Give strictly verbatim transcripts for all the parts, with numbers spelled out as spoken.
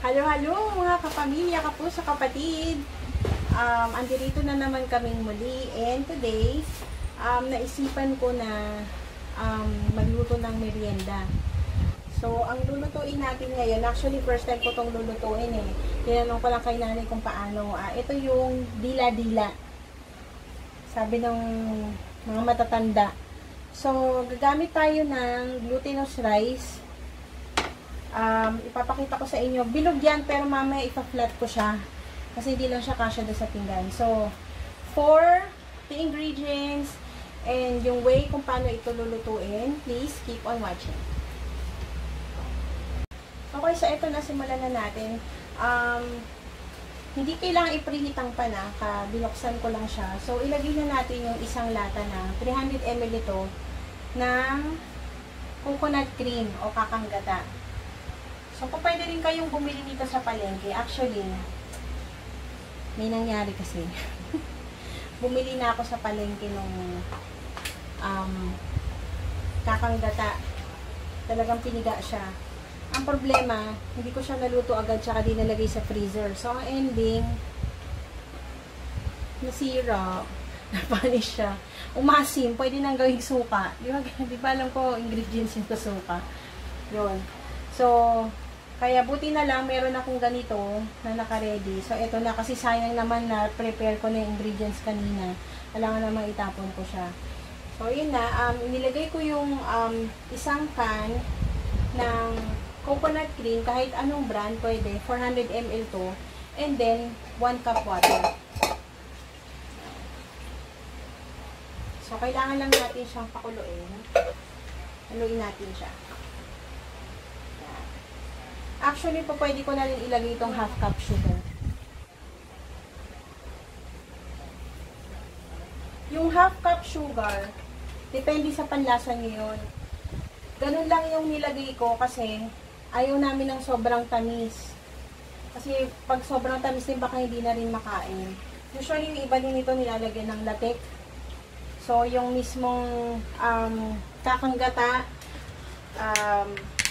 Halo, halo mga kapamilya, kapuso, kapatid. Um, andirito na naman kaming muli. And today, um, naisipan ko na um, magluto ng merienda. So, ang lulutuin natin ngayon, actually first time ko itong lulutuin eh. Tinanong ko lang kay nanay kung paano. Ah, ito yung dila-dila. Sabi ng mga matatanda. So, gagamit tayo ng glutinous rice. Um, ipapakita ko sa inyo. Bilog yan, pero mamaya ipa-flat ko siya. Kasi hindi lang siya kasya doon sa pinggan. So, for the ingredients and yung way kung paano ito lulutuin, please keep on watching. Okay, so ito na, simulan na natin. Um, hindi kailangan i-preheat ang pan, ah. Binuksan ko lang siya. So, ilagay na natin yung isang lata na three hundred milliliters ito ng coconut cream o kakanggata. So, kung pwede rin kayong bumili nito sa palengke. Actually, may nangyari kasi. Bumili na ako sa palengke nung um, kakanggata. Talagang piniga siya. Ang problema, hindi ko siya naluto agad tsaka di nalagay sa freezer. So, ang ending, nasira. Napanis siya. Umasim, pwede nang gawing suka. Di ba, di ba alam ko ingredients yung suka? Yun. So, kaya buti na lang, meron akong ganito na naka-ready. So, ito na. Kasi sayang naman na prepare ko na yung ingredients kanina. Kailangan naman itapon ko siya. So, yun na. Um, inilagay ko yung um, isang pan ng coconut cream. Kahit anong brand, pwede. four hundred milliliters to. And then, one cup water. So, kailangan lang natin siyang pakuluin. Haluin natin siya. Actually, po pwede ko na rin ilagay itong half cup sugar. Yung half cup sugar, depende sa panlasa nyo yun. Ganun lang yung nilagay ko kasi ayaw namin ng sobrang tamis. Kasi pag sobrang tamis din, baka hindi na rin makain. Usually, yung iba din ito nilalagyan ng latek. So, yung mismong um, kakanggata, um,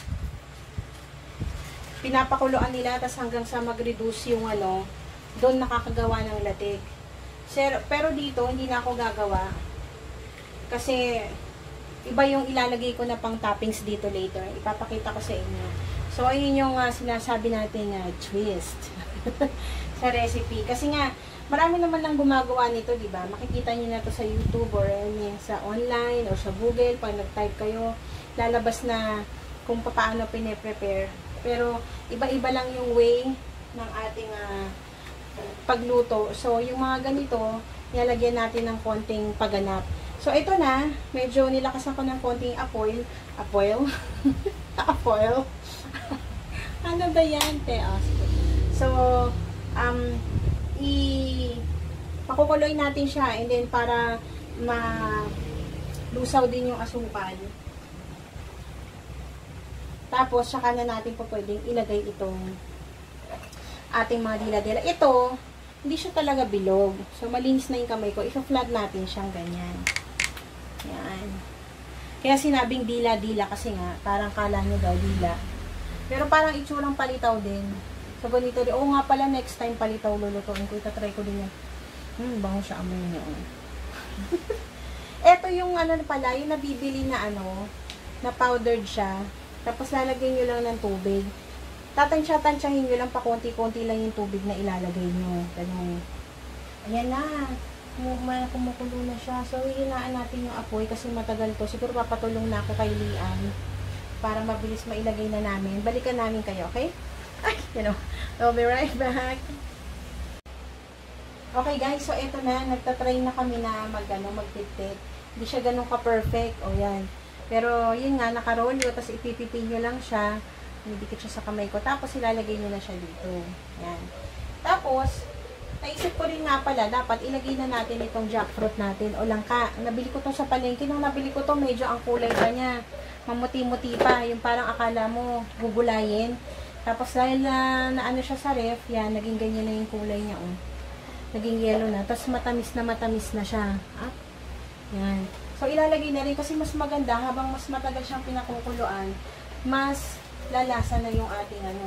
pinapakuluan nila, tas hanggang sa mag-reduce yung ano, doon nakakagawa ng latik. Pero dito, hindi na ako gagawa. Kasi, iba yung ilalagay ko na pang toppings dito later. Ipapakita ko sa inyo. So, ayun yung uh, sinasabi natin na uh, twist sa recipe. Kasi nga, marami naman lang gumagawa nito, di ba? Makikita niyo na to sa YouTube or I mean, sa online or sa Google. Pag nag-type kayo, lalabas na kung paano pine-prepare. Pero, iba-iba lang yung way ng ating uh, pagluto. So, yung mga ganito, nilalagyan natin ng konting pagganap. So, ito na. Medyo nilakas ako ng konting apoil. Apoil? Apoil? Ano ba yan? Teos. So, um, i pakukuloy natin siya and then para malusaw din yung asukal. Tapos, saka na natin po pwedeng ilagay itong ating mga dila-dila. Ito, hindi siya talaga bilog. So, malinis na yung kamay ko. I-flat natin siyang ganyan. Yan. Kaya sinabing dila-dila kasi nga, parang kala nyo daw dila. Pero parang itsurang palitaw din. So, ganito rin. Oo nga pala, next time palitaw lulutuin ko. Itatry ko din yan. Hmm, bango siya amoy niya. Ito yung ano pala, yung nabibili na ano, na powdered siya. Tapos lalagyan nyo lang ng tubig. Tatansya-tansyahin nyo lang pa konti-konti lang yung tubig na ilalagay nyo. Ganun. Ayan na. Kumukulo na siya. So, hihinaan natin yung apoy kasi matagal to. Siguro papatulong na ako kay Lian para mabilis mailagay na namin. Balikan namin kayo, okay? Ay, you know. I'll be right back. Okay guys, so eto na. Nagtatry na kami na mag, ano, magpitit. Hindi siya ganun ka-perfect. O yan. Pero, yun nga, nakarolyo, tapos ipipipin nyo lang siya, nidikit siya sa kamay ko, tapos ilalagay nyo na siya dito. Yan. Tapos, naisip ko rin nga pala, dapat ilagay na natin itong jackfruit natin, o langka. Nabili ko to sa palengke, nung nabili ko to, medyo ang kulay pa niya. Mamuti-muti pa, yung parang akala mo, gugulayin. Tapos, dahil na, na ano siya sa ref, yan, naging ganyan na yung kulay niya, oh. Naging yellow na, tapos matamis na matamis na siya. Ah? Yan. So, ilalagay na rin kasi mas maganda habang mas matagal siyang pinakukuluan, mas lalasa na yung ating ano.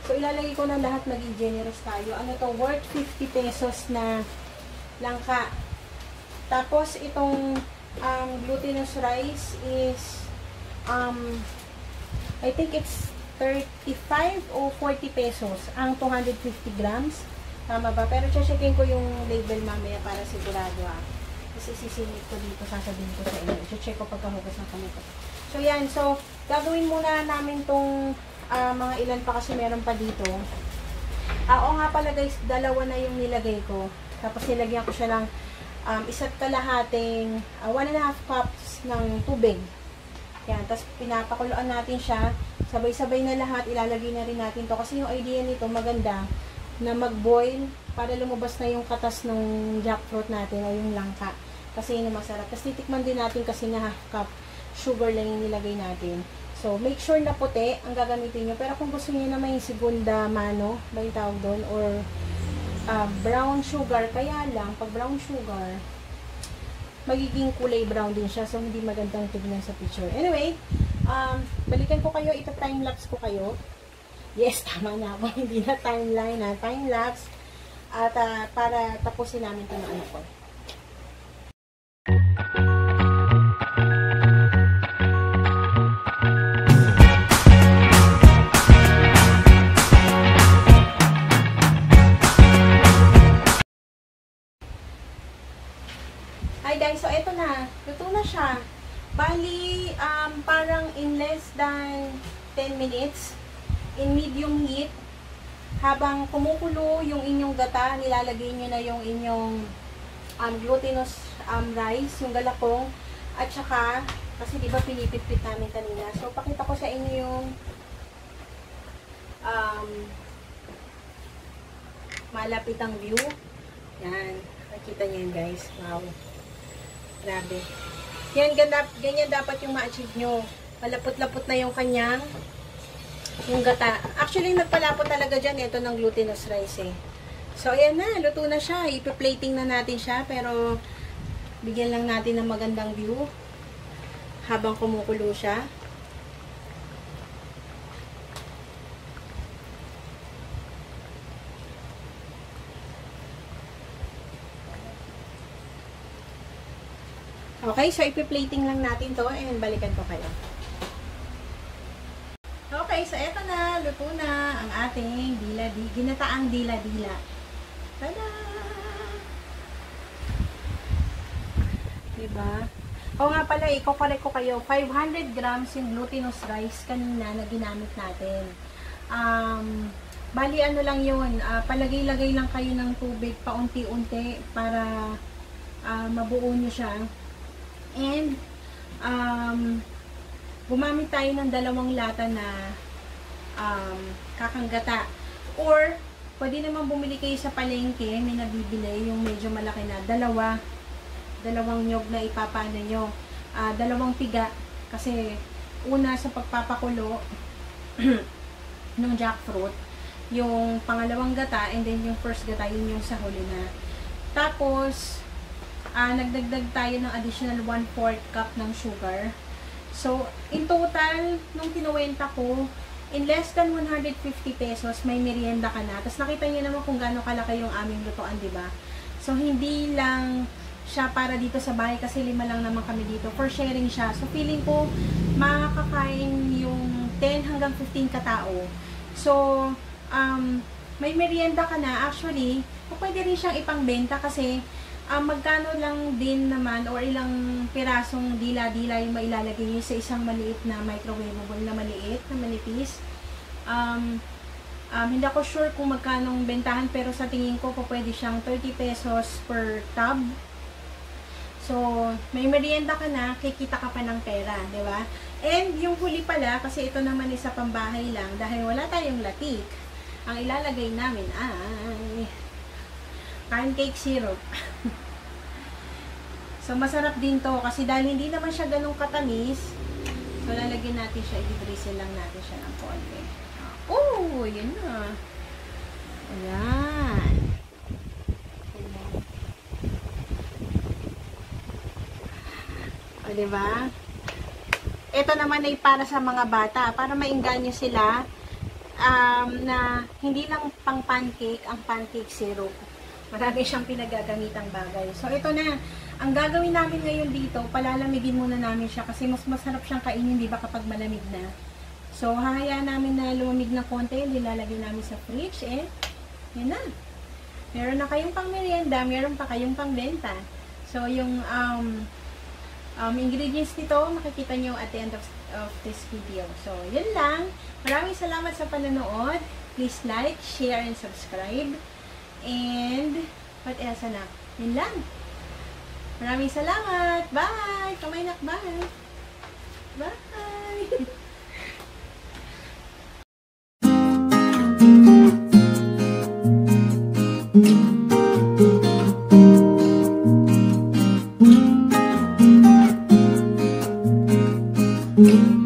So, ilalagay ko na lahat, maging generous tayo. Ano to? Worth fifty pesos na langka. Tapos, itong um, glutinous rice is um, I think it's thirty-five o forty pesos ang two hundred fifty grams. Tama ba? Pero checkin ko yung label mamaya para sigurado ah. Kasi sisingit ko dito, sasabihin ko sa inyo. Check ko pagkahugas ng kamay ko. So, yan. So, gagawin muna namin tong uh, mga ilan pa kasi meron pa dito. Ah, oo nga pala guys, dalawa na yung nilagay ko. Tapos nilagyan ko siya ng um, isa't kalahating uh, one and a half cups ng tubig. Yan, tapos pinapakuluan natin siya. Sabay-sabay na lahat, ilalagay na rin natin to. Kasi yung idea nito maganda na mag-boil para lumabas na yung katas ng jackfruit natin o yung langka. Kasi yun yung masarap. Tapos titikman din natin kasi na half cup sugar lang yung nilagay natin. So, make sure na puti ang gagamitin nyo. Pero kung gusto niyo na may segunda mano, ba yung tawag doon, or uh, brown sugar, kaya lang, pag brown sugar, magiging kulay brown din siya. So, hindi magandang tignan sa picture. Anyway, um, balikan ko kayo. Ito time-lapse ko kayo. Yes, tama na ako. Hindi na timeline na. Time-lapse. At uh, para tapusin namin ito ng anak ko. Hi guys, so eto na. Luto na siya. Bali, um, parang in less than ten minutes, in medium heat, habang kumukulo yung inyong gata, nilalagay nyo na yung inyong um, glutinous um, rice, yung galakong, at saka, kasi diba pinipit-pit namin kanina. So, pakita ko sa inyo yung um, malapitang view. Yan. Nakikita nyo yun guys. Wow. Grabe. Yan, ganap, ganyan dapat yung ma-achieve nyo. Malapot-lapot na yung kanyang yung gata. Actually, nagpalapot talaga dyan. Ito ng glutinous rice eh. So, ayan na. Luto na siya. Ipi-plating na natin siya. Pero, bigyan lang natin ng magandang view habang kumukulo siya. Okay, so ipi-plating lang natin to and balikan ko kayo. Okay, so eto na, luto na ang ating dila-di, ginataang dila-dila. Tada! Diba? O nga pala, i-correct ko kayo, five hundred grams yung glutinous rice kanina na ginamit natin. Um, bali ano lang yun, uh, palagay-lagay lang kayo ng tubig paunti-unti para uh, mabuo nyo siya. And, um, gumamit tayo ng dalawang lata na um, kakanggata. Or, pwede naman bumili kayo sa palengke, may nabibili, yung medyo malaki na, dalawa, dalawang nyog na ipapano nyo. Uh, dalawang piga, kasi una sa pagpapakulo ng jackfruit, yung pangalawang gata, and then yung first gata, yun yung sa huli na. Tapos, Uh, nagdagdag tayo ng additional one fourth cup ng sugar. So, in total, nung kinuwenta ko, in less than one hundred fifty pesos, may merienda ka na. Tapos nakita niyo naman kung gaano kalaki yung aming lutuan, diba? So, hindi lang siya para dito sa bahay kasi lima lang naman kami dito. For sharing siya. So, feeling ko, makakain yung ten hanggang fifteen katao. So, um, may merienda ka na. Actually, pwede rin siyang ipangbenta kasi Uh, magkano lang din naman or ilang pirasong dila-dila yung mailalagay nyo sa isang maliit na microwavable na maliit, na manipis. Um, um, hindi ako sure kung magkano ang bentahan pero sa tingin ko po pwede siyang thirty pesos per tub. So, may merienda ka na, kikita ka pa ng pera, di ba? And yung huli pala, kasi ito naman isa pambahay lang, dahil wala tayong latik, ang ilalagay namin ay corn cake syrup. So, masarap din to kasi dahil hindi naman siya ganun katamis, so, lalagyan natin siya, i-drizzle lang natin siya ng konti. Oh, yun na. Ayan. O, diba? Ito naman ay para sa mga bata, para mainganyo sila um, na hindi lang pang pancake ang pancake syrup. Marami siyang pinagagamitang bagay. So, ito na. Ang gagawin namin ngayon dito, palalamigin muna namin siya kasi mas masarap siyang kainin, di ba, kapag malamig na. So, hahayaan namin na lumamig na konti, nilalagay namin sa fridge, eh, yan na. Meron na kayong pang merienda, meron pa kayong pang benta. So, yung um, um, ingredients nito, makikita nyo at the end of, of this video. So, yun lang. Maraming salamat sa panonood. Please like, share, and subscribe. And, what else na? Yun lang. Maraming salamat. Bye! Kamay nak, bye! Bye! Thank you.